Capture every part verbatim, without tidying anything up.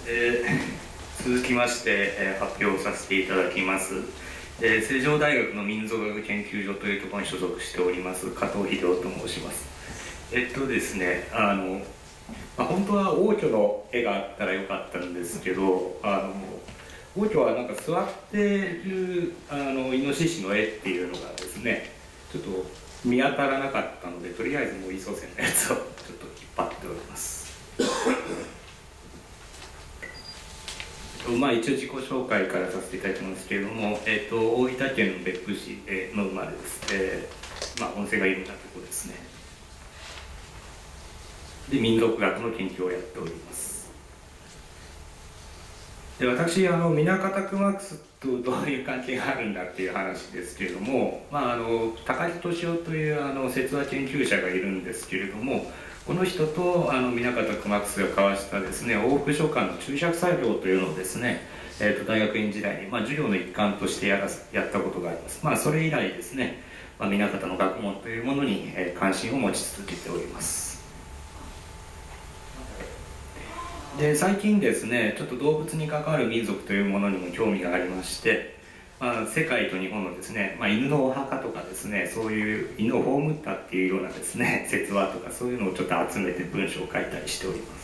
えー、続きまして、えー、発表させていただきます、えー、成城大学の民族学研究所というところに所属しております加藤秀夫と申します。えっとですねあの、まあ、本当は王居の絵があったらよかったんですけど、あの王居はなんか座ってるあのイノシシの絵っていうのがですねちょっと見当たらなかったので、とりあえずもうい祖先のやつをちょっと引っ張っておりますまあ一応自己紹介からさせていただきますけれども、えー、と大分県の別府市の生まれです。えー、まあ温泉が有名なところですね。で民族学の研究をやっております。で私あの南方熊楠とどういう関係があるんだっていう話ですけれども、まあ、あの高木俊夫というあの説話研究者がいるんですけれども、この人とあの南方熊楠が交わしたですね往復書簡の注釈作業というのをですね、えー、と大学院時代に、まあ、授業の一環としてやらやったことがあります。まあ、それ以来ですね、まあ、南方の学問というものに、えー、関心を持ち続けております。で最近ですねちょっと動物に関わる民族というものにも興味がありまして、まあ、世界と日本のですね、まあ、犬のお墓とかですね、そういう犬を葬ったっていうようなですね説話とかそういうのをちょっと集めて文章を書いたりしております。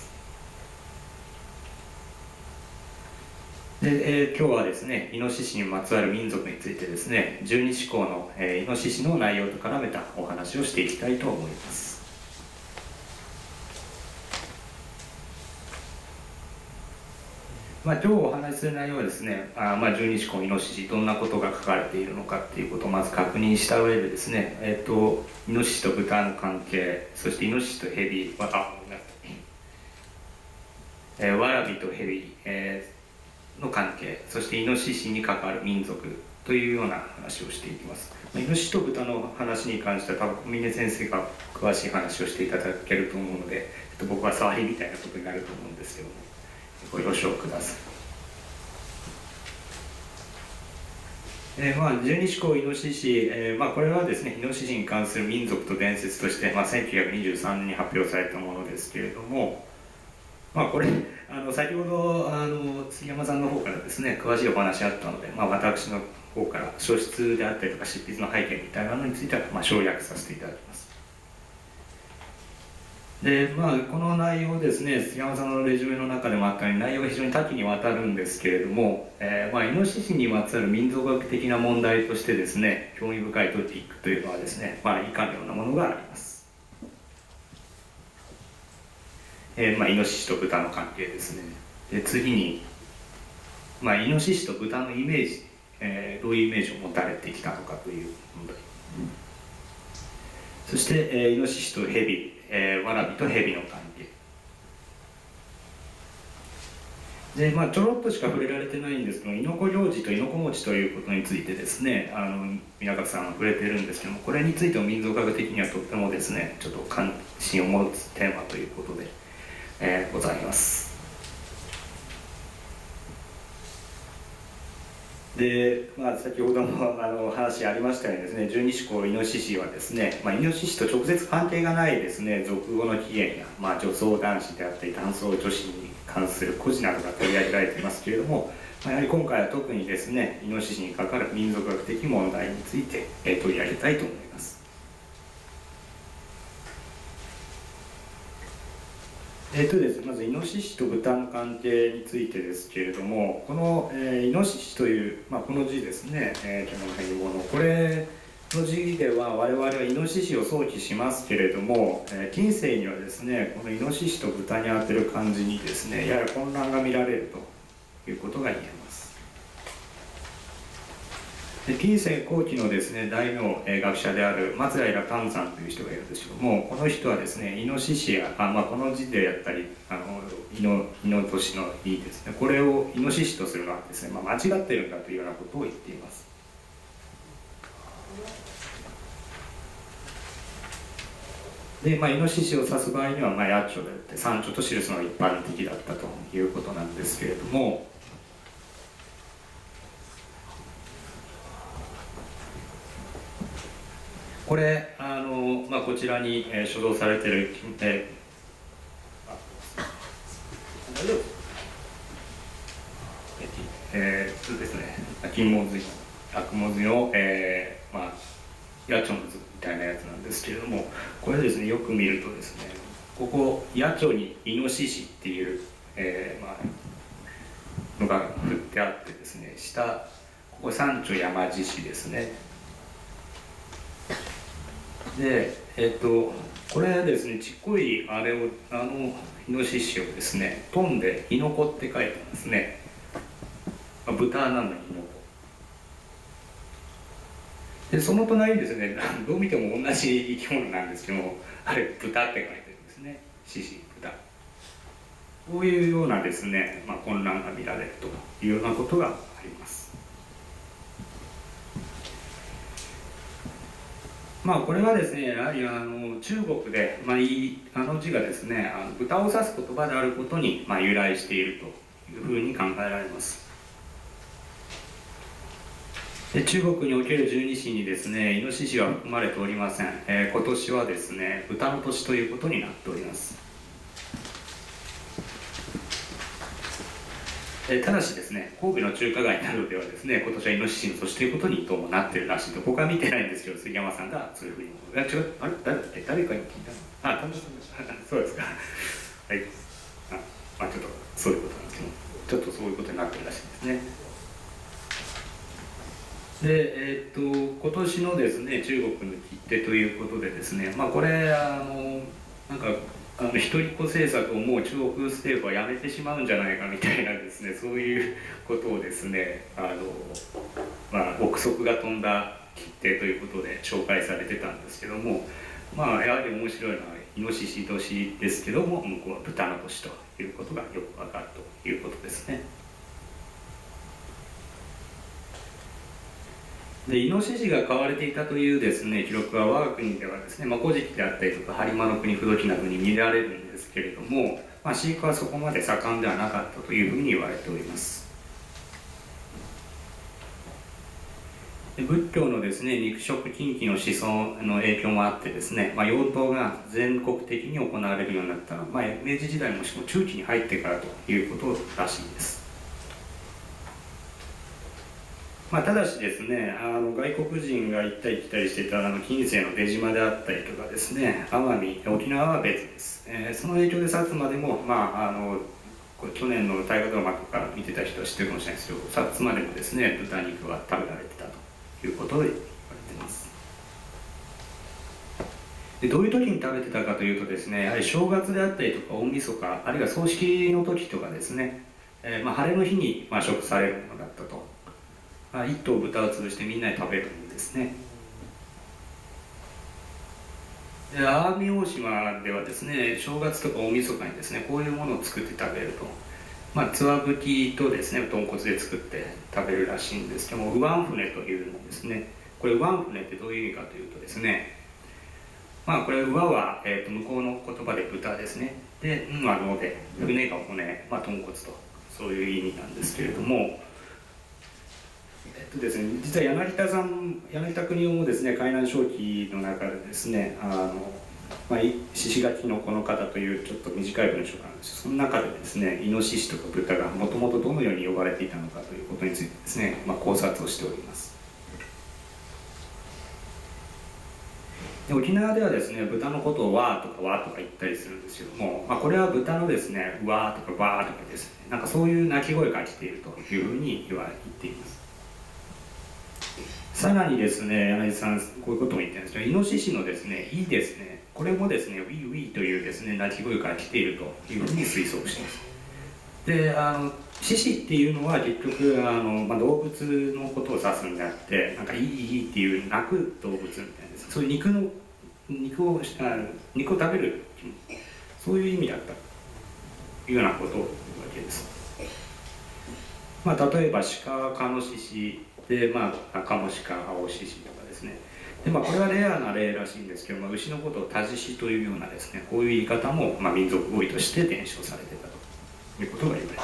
で、えー、今日はですねイノシシにまつわる民族についてですね十二支項の、えー、イノシシの内容と絡めたお話をしていきたいと思います。まあ、今日お話しする内容はですね、あまあ十二支項イノシシどんなことが書かれているのかっていうことをまず確認した上でですね、えー、とイノシシと豚の関係、そしてイノシシとヘビ、あ、ごめんなさい、えー、ワラビとヘビ、えー、の関係、そしてイノシシに関わる民族というような話をしていきます。まあ、イノシシと豚の話に関しては多分小峰先生が詳しい話をしていただけると思うので、ちょっと僕は触りみたいなことになると思うんですけども、ご了承ください。えーまあ、十二支項イノシシ、えーまあ、これはですねイノシシに関する民族と伝説として、まあ、せんきゅうひゃくにじゅうさんねんに発表されたものですけれども、まあ、これあの先ほどあの杉山さんの方からですね詳しいお話あったので、まあ、私の方から書出であったりとか執筆の背景みたいなのについては、まあ、省略させていただきます。でまあ、この内容ですね杉山さんのレジュメの中でもあったように内容が非常に多岐にわたるんですけれども、えーまあ、イノシシにまつわる民族学的な問題としてですね興味深いトピックというのはですね、まあ、以下のようなものがあります。えーまあ、イノシシと豚の関係ですね。で次に、まあ、イノシシと豚のイメージ、えー、どういうイメージを持たれてきたのかという問題、そして、えー、イノシシとヘビ、えー、ワラビとヘビの関係で、まあ、ちょろっとしか触れられてないんですけど、イノコ行事とイノコ餅ということについてですねあの南方さんは触れてるんですけども、これについても民族学的にはとってもですねちょっと関心を持つテーマということで、えー、ございます。で、まあ、先ほどもあの話ありましたようにですね十二支項イノシシはですね、まあ、イノシシと直接関係がないですね俗語の起源や、まあ、女装男子であったり男装女子に関する故事などが取り上げられていますけれども、まあ、やはり今回は特にですねイノシシに関わる民族学的問題について、えー、取り上げたいと思います。えーとですね、まずイノシシと豚の関係についてですけれども、この、えー、イノシシという、まあ、この字ですね、えー、この辺にものこれの字では我々はイノシシを想起しますけれども、えー、近世にはですねこのイノシシと豚に当てる漢字にですねやや混乱が見られるということが言えます。で近世後期のですね大名、えー、学者である松平丹さんという人がいるんですけども、この人はですねイノシシやあ、まあ、この字であったりあのイノイノトシの「い」ですね、これをイノシシとするのはですね、まあ、間違っているんだというようなことを言っています。で、まあ、イノシシを指す場合には、まあ、野鳥であって山鳥と記すのが一般的だったということなんですけれども、これあの、まあ、こちらに、えー、所蔵されている、えー、大丈夫です秋文字秋文字の、えー、まあ野鳥の図みたいなやつなんですけれども、これですねよく見るとですね、ここ野鳥にイノシシっていう、えーまあ、のが振ってあってですね、下ここ山頂山地市ですね。でえっ、とこれですね、ちっこいあれをあのイノシシをですね飛んでイノコって書いてますね。まあ、豚なんだイノコで、その隣にですね、どう見ても同じ生き物なんですけども、あれ豚って書いてるんですね。獅子豚、こういうようなですね、まあ、混乱が見られるというようなことがあります。まあこれはですね、やはりあの中国で、まあ、いいあの字がですね、あの豚を指す言葉であることに、まあ、由来しているというふうに考えられます。で中国における十二支にですね、イノシシは含まれておりません。えー、今年はですね、豚の年ということになっております。えただしですね、神戸の中華街などではですね、今年はイノシシの年ということにどうもなってるらしいと、僕は見てないんですけど、杉山さんがそういうふうに思う。あ、違う、あれ誰だっけ、誰かに聞いたの？あ、田中さんそうですか。はい。あ、まあちょっとそういうことなんですけど、ちょっとそういうことになってるらしいですね。で、えー、っと今年のですね、中国の切手ということでですね、まあこれあのなんか。あの一人っ子政策をもう中国政府はやめてしまうんじゃないかみたいなですね、そういうことをですね、あの、まあ、憶測が飛んだ切手ということで紹介されてたんですけども、まあやはり面白いのはイノシシ年ですけども、向こうは豚の年ということがよくわかるということですね。でイノシシが飼われていたというですね記録は我が国ではですね、まあ、古事記であったりとか播磨の国不動記などに見られるんですけれども、まあ、飼育はそこまで盛んではなかったというふうに言われております。で仏教のですね肉食禁忌の思想の影響もあってですね、まあ、養豚が全国的に行われるようになったのは、まあ、明治時代もしくは中期に入ってからということらしいです。まあ、ただしですね、あの外国人が行ったり来たりしていたあの近世の出島であったりとかですね、奄美、沖縄は別です。えー、その影響で薩摩でも、まあ、あの去年の大河ドラマとか見てた人は知ってるかもしれないですけど、薩摩でもですね、豚肉は食べられてたということで言われています。でどういう時に食べてたかというとですね、やはり正月であったりとか大晦日、あるいは葬式の時とかですね、えーまあ、晴れの日に、まあ、食されるものだったと。一頭豚を潰してみんなで食べるんですね。で奄美大島ではですね、正月とか大晦日にですねこういうものを作って食べると、まあつわぶきとですね豚骨で作って食べるらしいんですけども、ウワン船というのですね、これウワン船ってどういう意味かというとですね、まあこれウワは、えー、と向こうの言葉で豚ですね、でんはので、船が骨、まあ、豚骨とそういう意味なんですけれども、えっとですね、実は柳田さん、柳田国男もですね、海南正記の中でですね、あの、まあ、獅子垣のこの方というちょっと短い文章があるんです。その中でですね、イノシシとか豚がもともとどのように呼ばれていたのかということについてですね、まあ、考察をしております。で沖縄ではですね、豚のことをわーとかわーとか言ったりするんですけども、まあ、これは豚のですね、わーとかわーとかですね、なんかそういう鳴き声が来ているというふうに言われています。さらにですね、柳さん、こういうことも言ってるんですけど、イノシシのですね、いいですね、これもですね、ウィーウィーというですね、鳴き声から来ているというふうに推測しています。で、あの、獅子っていうのは結局、あの、まあ、動物のことを指すんであって、なんかいいいいっていう鳴く動物みたいなです、そういう肉の、肉を、あ肉を食べる、そういう意味だったというようなことを言うわけです。まあ、例えば鹿、カノシシで、まあ、カモシカ、アオシシとかですね。で、まあ、これはレアな例らしいんですけど、まあ、牛のことをタジシというようなですね、こういう言い方も、まあ、民族語彙として伝承されていたということが言われています。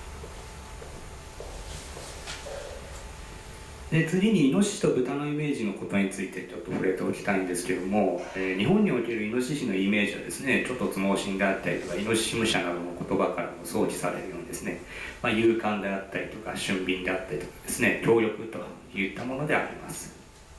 で次にイノシシと豚のイメージのことについてちょっと触れておきたいんですけども、えー、日本におけるイノシシのイメージはですね、ちょっとつ盲信であったりとかイノシシ武者などの言葉からも想起されるようにですね、まあ、勇敢であったりとか俊敏であったりとかでですね協力といったものであります。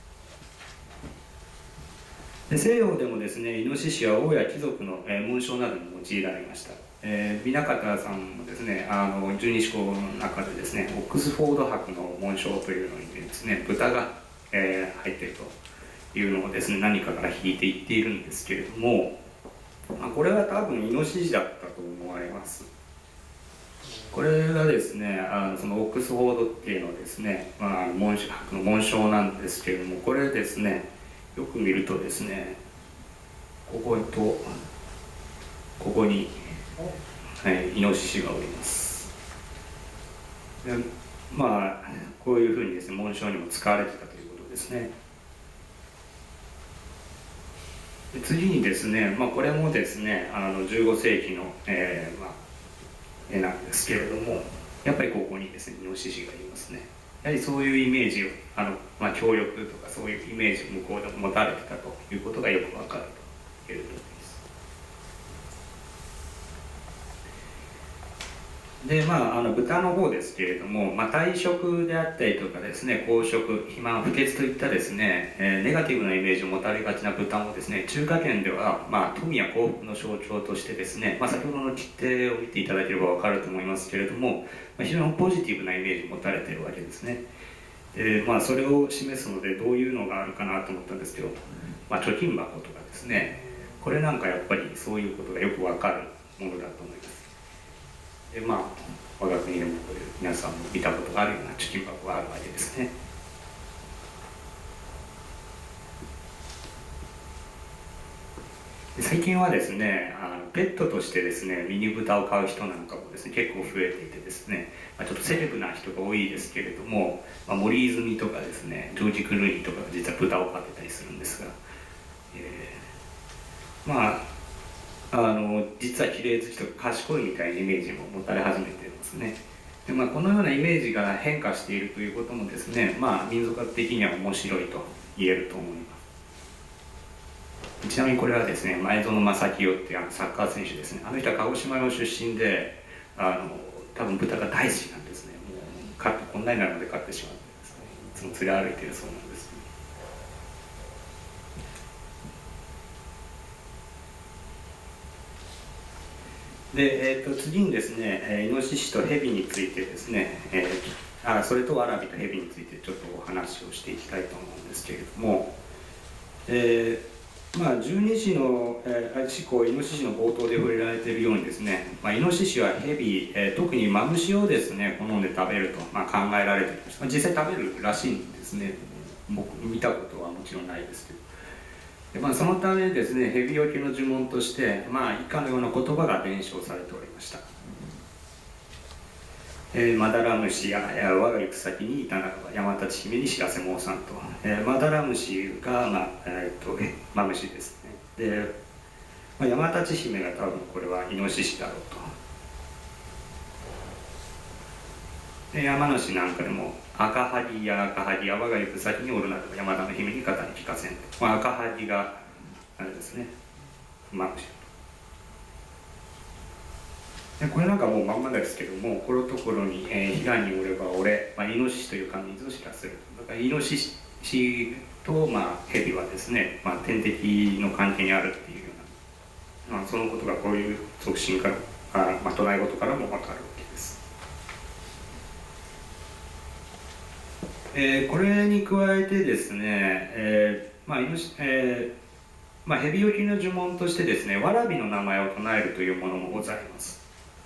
で西洋でもですねイノシシは王や貴族の、えー、紋章などに用いられました。えー、南方さんもですねあの十二支項の中でですねオックスフォード伯の紋章というのにですね豚が、えー、入っているというのをですね何かから引いていっているんですけれども、まあ、これは多分イノシシだったと思われます。これがですねあのそのオックスフォードっていうのはですね、まあ、紋章伯の紋章なんですけれども、これですねよく見るとですねこことここに、はい、イノシシがおります。でまあこういうふうにですね紋章にも使われてたということですね。で次にですね、まあ、これもですねあのじゅうご世紀の、えーまあ、絵なんですけれども、やっぱりここにですねイノシシがいますね。やはりそういうイメージをあの、まあ、協力とかそういうイメージを向こうで持たれてたということがよくわかるということです。でまあ、あの豚の方ですけれども、まあ、体色であったりとかですね好色、肥満、不潔といったですね、えー、ネガティブなイメージを持たれがちな豚もですね中華圏では、まあ、富や幸福の象徴としてですね、まあ、先ほどの切手を見ていただければ分かると思いますけれども、まあ、非常にポジティブなイメージを持たれているわけですね。でまあ、それを示すのでどういうのがあるかなと思ったんですけど、まあ、貯金箱とかですね、これなんかやっぱりそういうことがよく分かるものだと思います。でまあ我が国でもこういう皆さんも見たことがあるような貯金箱があるわけですね。で最近はですねあのペットとしてですねミニ豚を飼う人なんかもですね結構増えていてですね、まあ、ちょっとセレブな人が多いですけれども、まあ、森泉とかですねジョージ・クルーニーとかが実は豚を飼ってたりするんですが、えー、まああの実は綺麗好きとか賢いみたいなイメージも持たれ始めていますね。で、まあ、このようなイメージが変化しているということもですね、まあ、民族学的には面白いと言えると思います。ちなみにこれはですね前園真聖っていうあのサッカー選手ですね。あの人は鹿児島の出身であの多分豚が大好きなんですね。もう飼ってこんなになるので飼ってしまってですねいつも連れ歩いているそうなんです。で、えー、と次にですね、えー、イノシシとヘビについてですね、えー、あそれとワラビとヘビについてちょっとお話をしていきたいと思うんですけれども、えー、まあ十二支の、えー、四項イノシシの冒頭で触れられているようにですね、まあ、イノシシはヘビ、えー、特にマムシをですね好んで食べると、まあ、考えられています。まあ、実際食べるらしいんですね。僕見たことはもちろんないですけど。でまあ、そのためですね蛇よけの呪文として、まあ、以下のような言葉が伝承されておりました。えー、マダラムシや我が行く先にいたならば山立姫に知らせ申さんと、えー、マダラムシが、まあえー、っとマムシですね。で、まあ、山立姫が多分これはイノシシだろうと。で山梨なんかでも赤萩や赤萩や我が行く先におるならば山田の姫に語り聞かせんと、まあ、赤萩があれですねマムシでこれなんかもうまんまですけども、このところに「えー、彼岸におれば俺」まあ、イノシシという漢字を知らせる。だからイノシシと、まあ、ヘビはですね、まあ、天敵の関係にあるっていうような、まあ、そのことがこういう俗信からあ、まあ、唱え事からも分かるわけです。えー、これに加えてですね、えーまあイノシえーまあ、ヘビよけの呪文としてですね、わらびの名前を唱えるというものもございます。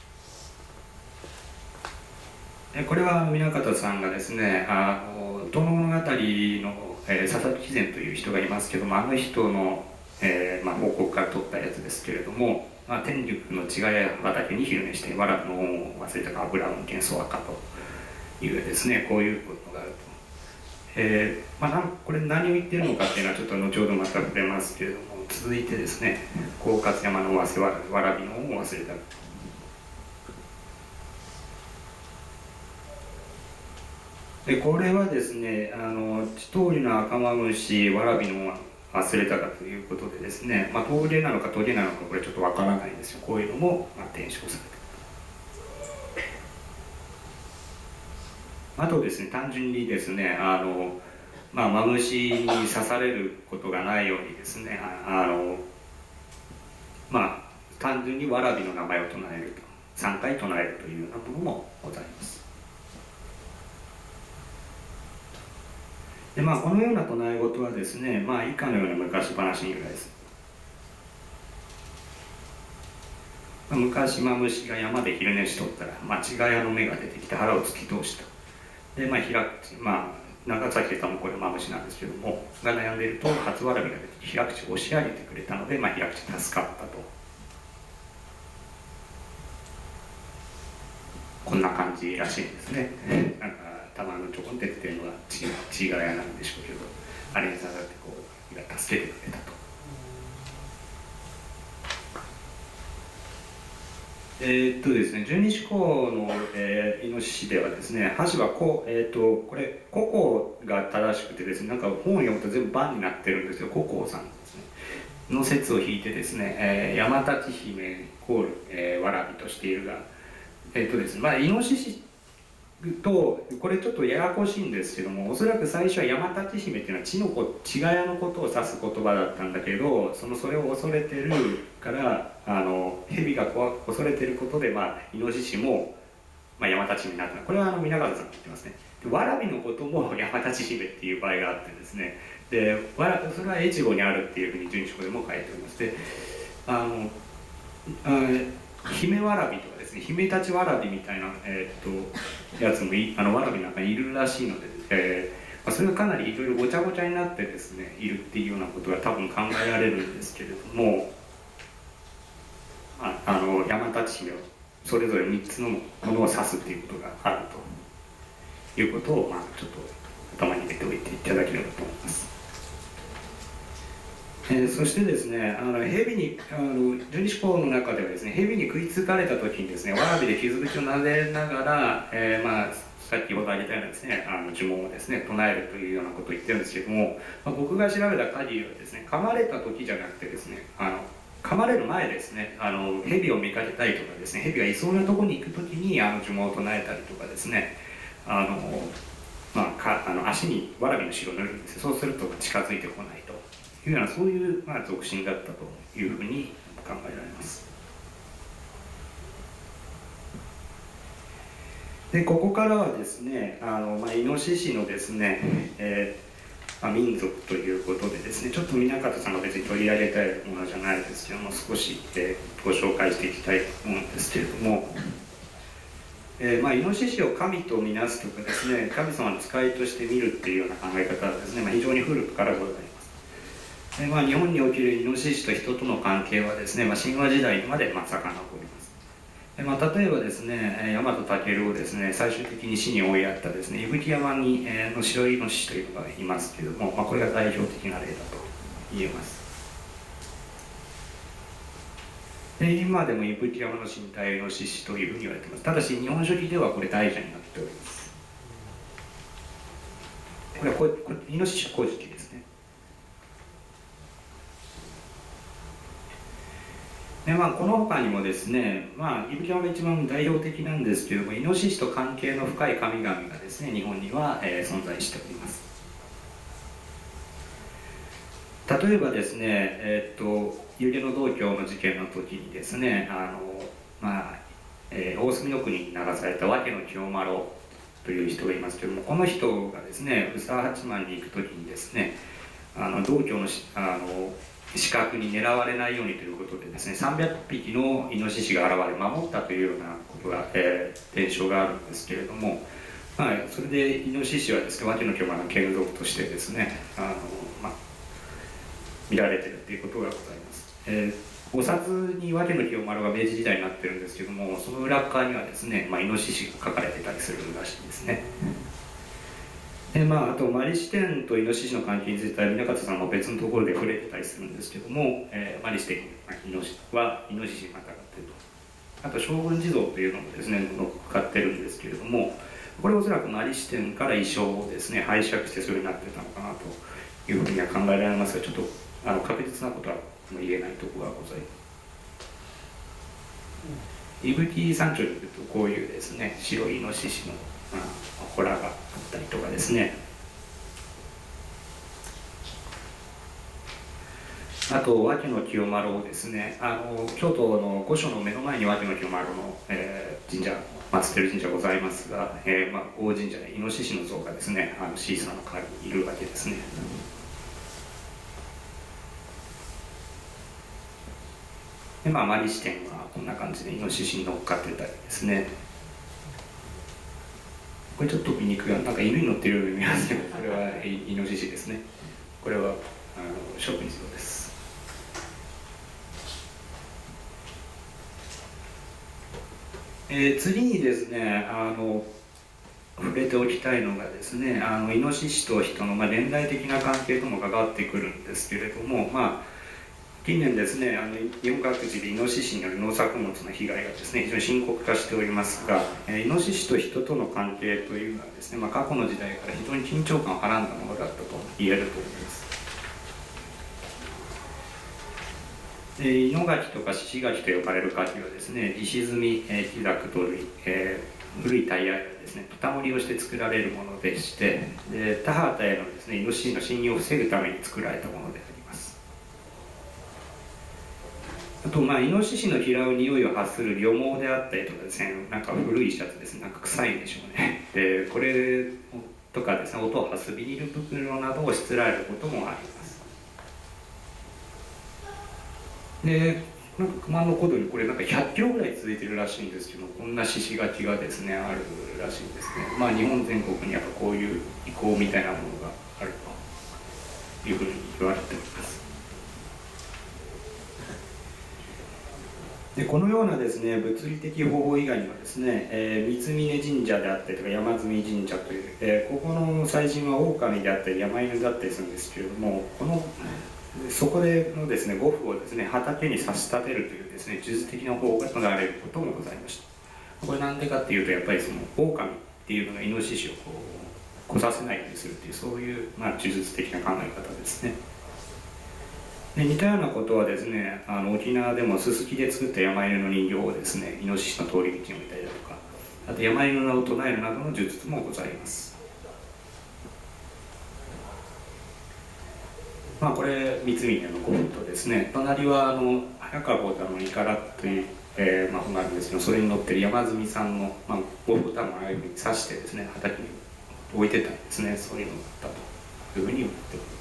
これは南方さんがですね、あの遠野物語の、えー、佐々木善という人がいますけども、あの人の、えーまあ、報告から取ったやつですけれども、まあ、天竺の違い畑に昼寝してわらびの恩を忘れたか油を運転そうかというですね、こういうことがあると。えーまあ、これ何を言ってるのかっていうのはちょっと後ほどまた触れますけれども、続いてですね、甲賀山のわせわらびの恩を忘れた。でこれはですね、あの千通の赤マムシわらびの忘れたかということでですね、まあ、峠なのか峠なのかこれちょっとわからないんですよ。こういうのも、まあ、伝承されている。 あとですね、単純にですね、あの、まあ、マムシに刺されることがないようにですね、ああの、まあ、単純にわらびの名前を唱えると、さんかい唱えるというようなものもございます。で、まあ、このような唱え事はですね、まあ、以下のような昔話に由来する。昔マムシが山で昼寝しとったら間違い屋の目が出てきて腹を突き通した。で、まあ、開く、まあ、長崎で多分これマムシなんですけども、が悩んでいると初わらびが出てきて開口を押し上げてくれたので、まあ、開口助かったと。こんな感じらしいんですね。なんかたまのちょこんって出てるのが血血がやなんでしょうけど、あれにさがってこう助けてくれたと。えー、っとですね、十二支港の、えー、イノシシではですね、箸はこう、えー、っとこれココが正しくてですね、なんか本を読むと全部番になってるんですよ。ココさんですねの説を引いてですね、えー、山立姫イコール、えー、わらびとしているが、えー、っとですね、まあイノシシとこれちょっとややこしいんですけども、おそらく最初は山立姫っていうのは血の子血がやのことを指す言葉だったんだけど、そのそれを恐れてるからあの蛇が恐れてることで、まあ、イノシシも、まあ、山立姫になった。これはあの皆川さんが言ってますね。でわらびのことも山立姫っていう場合があってですね、でわらそれは越後にあるっていうふうに十二支港でも書いておりまして、あのあ姫わらびとかですね、姫たちわらびみたいな、えー、っとやつもいあのわらびの中にいるらしいので、えーまあ、それがかなりいろいろごちゃごちゃになってですねいるっていうようなことが多分考えられるんですけれども、まあ、あの山立姫をそれぞれみっつのものを指すっていうことがあるということを、まあ、ちょっと頭に入れておいていただければと思います。えー、そしてですね、あの蛇にあの十二支港の中ではですね、蛇に食いつかれた時にですね、わらびで傷口を撫でながら、えー、まあさっきほど挙げたようなですね、あの呪文をですね唱えるというようなことを言ってるんですけども、まあ、僕が調べた限りはですね、噛まれた時じゃなくてですね、あの噛まれる前ですね、あの蛇を見かけたりとかですね、蛇がいそうなところに行く時にあの呪文を唱えたりとかですね、あのまあ、かあの足にわらびの汁を塗るんですよ。そうすると近づいてこないというような、そういう、まあ、属性だったというふうに考えられます。でここからはですね、あの、まあ、イノシシのですね、えーまあ、民族ということでですね、ちょっと南方さんが別に取り上げたいものじゃないですけども、少し、えー、ご紹介していきたいと思うんですけれども、えーまあ、イノシシを神とみなすとかですね、神様の使いとして見るっていうような考え方はですね、まあ、非常に古くからございます。でまあ、日本におけるイノシシと人との関係はですね、まあ、神話時代までまあ遡ります。でまあ、例えばですね、大和武をですね、最終的に死に追いやったですね、伊吹山に、えー、の白イノシシというのがいますけれども、まあ、これが代表的な例だと言えます。で今でも伊吹山の身体イノシシというふうに言われています。ただし日本書紀ではこれ大蛇になっております。これはこれこれイノシシ古事記ですね。でまあ、この他にもですね、まあ、伊吹山が一番代表的なんですけれども、イノシシと関係の深い神々がですね、日本には、えー、存在しております。例えばですね、えー、っと湯気の道教の事件の時にですね、あの、まあえー、大隅の国に流された訳の清丸という人がいますけれども、この人がですね、宇佐八幡に行く時にですね、あの道教のあの死角に狙われないようにということでですね、さんびゃくぴきのイノシシが現れ守ったというようなことが、えー、伝承があるんですけれども、まあ、それでイノシシはですね、訳の清丸の眷属としてですね、あの、まあ、見られているということがございます。えー、お札に訳の清丸が明治時代になってるんですけども、その裏側にはですね、まあ、イノシシが描かれてたりするらしいですね。でまあ、あとマリ視点とイノシシの関係については南方さんも別のところで触れてたりするんですけども、えー、マリ視点はイノシシにまたがっていると。あと将軍地蔵というのもですね乗っかってるんですけれども、これおそらくマリ視点から衣装をですね拝借してそれになってたのかなというふうには考えられますが、ちょっとあの確実なことは言えないところがございます。伊吹山頂に行くとこういうですね白いイノシシのまあ、ホラがあったりとかですね。あと脇野清丸をですね、あの京都の御所の目の前に脇野清丸の、えー、神社祀ってる神社ございますが、えーまあ、大神社でイノシシの像がですね、あのシーサーの代わりにいるわけですね。でまあマリ支店はこんな感じでイノシシに乗っかってたりですね。これちょっと見にくい、なんか犬に乗ってるように見えますけど、これはイノシシですね。これはあの職人像です。えー、次にですね、あの触れておきたいのがですね、あのイノシシと人の、まあ、連帯的な関係とも関わってくるんですけれども、まあ、近年ですね、あの日本各地でイノシシによる農作物の被害がですね、非常に深刻化しておりますが、えー、イノシシと人との関係というのはですね、まあ、過去の時代から非常に緊張感をはらんだものだったと言えると思います。イノガキとかシシガキと呼ばれるガキはですね、石積み、えー、木ザと類、えー、古いタイヤやですね、豚盛りをして作られるものでして、で田畑へのですね、イノシシの侵入を防ぐために作られたものであります。あと、まあ、イノシシの嫌う匂いを発する漁網であったりとかですね、なんか古いシャツですね、なんか臭いんでしょうね。で、これとかですね、音を発すビニール袋などをしつらえることもあります。でなんか熊野古道にこれなんかひゃっキロぐらい続いてるらしいんですけど、こんな獅子垣がですねあるらしいんですね。まあ日本全国にやっぱこういう遺構みたいなものがあるというふうに言われております。でこのようなですね物理的方法以外にはですね、えー、三峯神社であったりとか山積神社という、えー、ここの祭神は狼であったり山犬だったりするんですけれども、このそこでのですね、呉服をですね、畑に差し立てるというですね、呪術的な方法が取られることもございました。これなんでかっていうと、やっぱりその狼っていうのがイノシシをこう来させないようにするっていう、そういう、まあ、呪術的な考え方ですね。で似たようなことはですね、あの沖縄でもススキで作った山犬の人形をですね、イノシシの通り道に置いたりだとか、あと山犬の名を唱えるなどの呪術もございます。まあこれ三峯の呉服とですね、隣はあの早川幸太郎のイカラという、えー、魔法があるんですけど、それに乗ってる山積さんの、まあ、呉服多分ああいうふうに刺してですね、畑に置いてたんですね。そういうのだったというふうに思っております。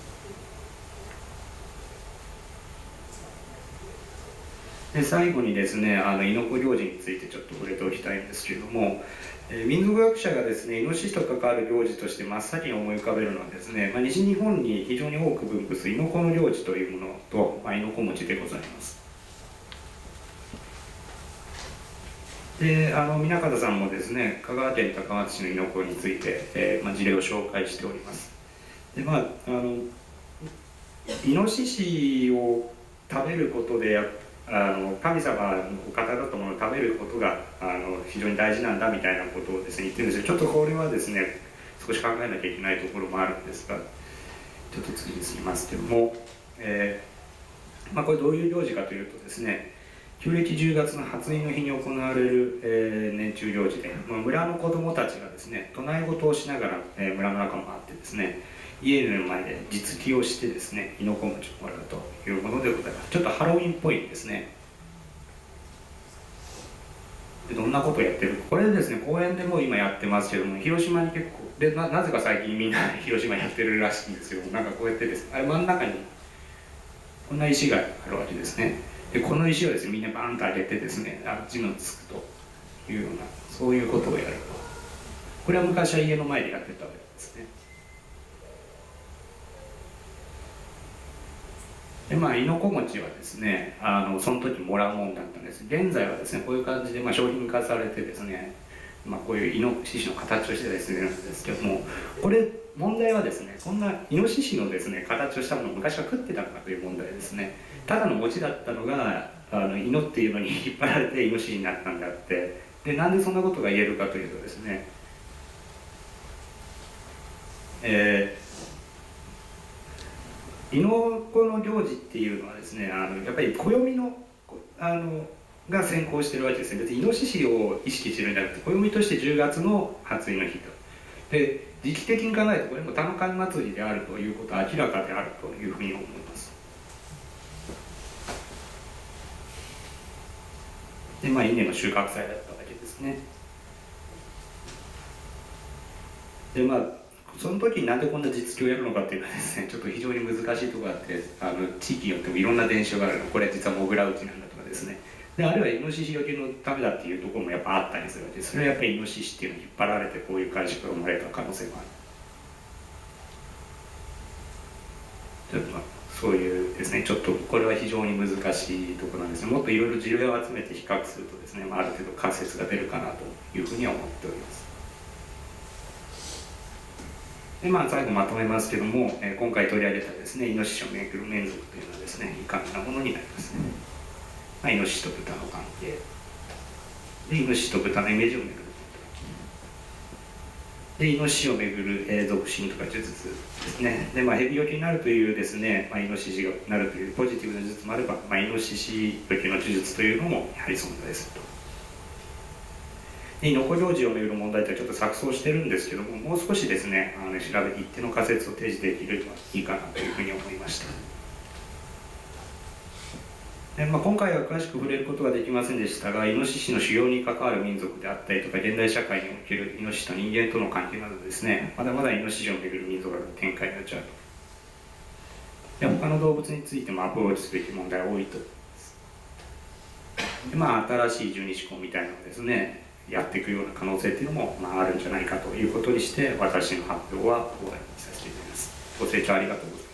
で最後にですね、あの猪子行事についてちょっと触れておきたいんですけれども、えー、民族学者がですねイノシシと関わる行事として真っ先に思い浮かべるのはですね、まあ、西日本に非常に多く分布する猪子の行事というものと、まあ、猪子餅でございます。であの南方さんもですね香川県高松市の猪子について、えーまあ、事例を紹介しております。でまああのイノシシを食べることでやあの神様のお方だったものを食べることがあの非常に大事なんだみたいなことをですね言ってるんですけど、ちょっとこれはですね少し考えなきゃいけないところもあるんですが、ちょっと次に進みますけども、えーまあ、これどういう行事かというとですね、旧暦じゅうがつの初日の日に行われる、えー、年中行事で、まあ、村の子どもたちがですね唱え事をしながら、えー、村の中を回ってですね家の前で実機をしてですね猪子餅をもらうというものでございます。ちょっとハロウィンっぽいですね。でどんなことをやってるか、これですね公園でも今やってますけども、広島に結構で な, なぜか最近みんな広島やってるらしいんですよ。なんかこうやってですね、あれ真ん中にこんな石があるわけですね。でこの石をですねみんなバーンと上げてですね、あっちのつくというような、そういうことをやると。これは昔は家の前でやってたわけですね。でまあ猪子餅はですねあのその時もらうもんだったんです。現在はですねこういう感じで、まあ、商品化されてですね、まあ、こういうイノシシの形をしてですねなんですけども、これ問題はですね、こんなイノシシのですね形をしたものを昔は食ってたのかという問題ですね。ただの餅だったのがあのイノっていうのに引っ張られてイノシシになったんであって、でなんでそんなことが言えるかというとですね、えー猪子の行事っていうのはですね、あのやっぱり暦のあのが先行してるわけですね。別にイノシシを意識してるんじゃなくて、暦としてじゅうがつの初日の日と。で、時期的に考えるとこれも玉神祭りであるということは明らかであるというふうに思います。で、まあ稲の収穫祭だったわけですね。で、まあその時になんでこんな実況をやるのかっていうのはですね、ちょっと非常に難しいところがあって、あの地域によってもいろんな伝承があるの、これ実はモグラ打ちなんだとかですね、であるいはイノシシよけのためだっていうところもやっぱあったりするわけで、それはやっぱりイノシシっていうのに引っ張られてこういう解釈が生まれた可能性もある。まあ、そういうですね、ちょっとこれは非常に難しいところなんですね。もっといろいろ事例を集めて比較するとですね、まあ、ある程度仮説が出るかなというふうには思っております。でまあ、最後まとめますけども、えー、今回取り上げたですね、イノシシをめぐる民族というのはですね、いかんなものになりますね。まあ、イノシシと豚の関係で、イノシシと豚のイメージをめぐるで、イノシシをめぐる、えー、属神とか呪術ですね。で、まあ、蛇よけになるというですね、まあ、イノシシがなるというポジティブな呪術もあれば、まあ、イノシシよけの呪術というのもやはり存在すると。で、ノコ行事をめぐる問題とはちょっと錯綜してるんですけども、もう少しですね、あの調べて一定の仮説を提示できればいいかなというふうに思いました。でまあ、今回は詳しく触れることができませんでしたが、イノシシの狩猟に関わる民族であったりとか、現代社会におけるイノシシと人間との関係などですね、まだまだイノシシをめぐる民族学の展開の余地あると。で他の動物についてもアプローチすべき問題は多いと思います。でまあ、新しい十二支項みたいなのをですね、やっていくような可能性っていうのも、まあ、あるんじゃないかということにして、私の発表は終わりにさせていただきます。ご清聴ありがとうございます。